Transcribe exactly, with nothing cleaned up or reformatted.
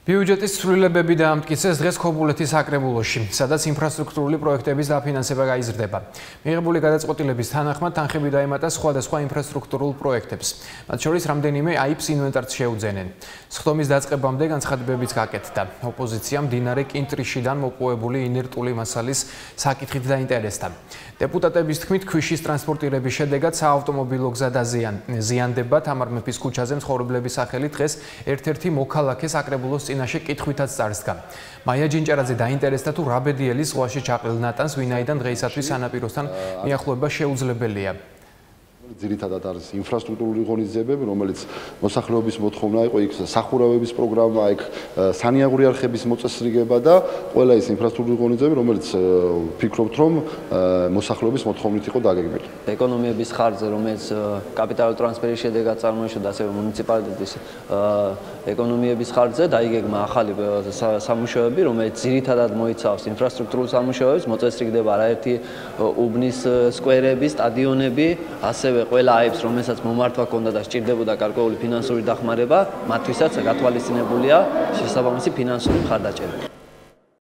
ბიუჯეტის ცვლილებები დაამტკიცეს დღეს ქობულეთის საკრებულოში, სადაც ინფრასტრუქტურული პროექტების დაფინანსება გაიზრდება. მიღებული გადაწყვეტილების თანახმად თანხები დაემატა სხვადასხვა ინფრასტრუქტურულ პროექტებს. მათ შორის რამდენიმე აიფს ინვენტარს შეუძენენ. სხდომის დაწყებამდე განცხადებებიც გაკეთდა. ოპოზიცია მდინარე კინტრიშიდან მოპოვებული ინერტული მასალის საკითხით დაინტერესდა. დეპუტატების თქმით, ქვიშის ტრანსპორტირების შედეგად საავტომობილო გზა დაზიანდება. თამარ მეფის ქუჩაზე მცხოვრებლების სახელით დღეს ერთ-ერთი მოქალაქე საკრებულოს წინაშე კითხვითაც წარსდგა. მაია ჯინჭარაძე დაინტერესდა თუ რაბედიელის ზღვაში ჩაყრილ ნატანს ვინაიდან დღეისათვის სანაპიროსთან მიახლოება შეუძლებელია. ძირითადად არის ინფრასტრუქტურული ღონისძიებები, რომელიც მოსახლეობის მოთხოვნა იყო, იქ სახურავების პროგრამა, იქ სანიაღური არხების მოწესრიგება და ყველა ის ინფრასტრუქტურული ღონისძიებები, რომელიც ვფიქრობთ, რომ მოსახლეობის მოთხოვნით იყო დაგეგმილი. ეკონომიების ხარჯზე, რომელიც კაპიტალური ტრანსფერის შედეგად წარმოიშვა, ასევე მუნიციპალიტეტის ეკონომიების ხარჯზე დაიგეგმა ახალი სამუშაოები, რომელიც ძირითადად მოიცავს ინფრასტრუქტურულ სამუშაოებს, მოწესრიგდება არაერთი უბნის სკვერები, სტადიონები, ასევე ყველა აიფს, რომელსაც მომართვა ჰქონდა და სჭირდებოდა გარკვეული ფინანსური დახმარება, მათთვისაც გათვალისწინებულია შესაბამისი ფინანსური მხარდაჭერა.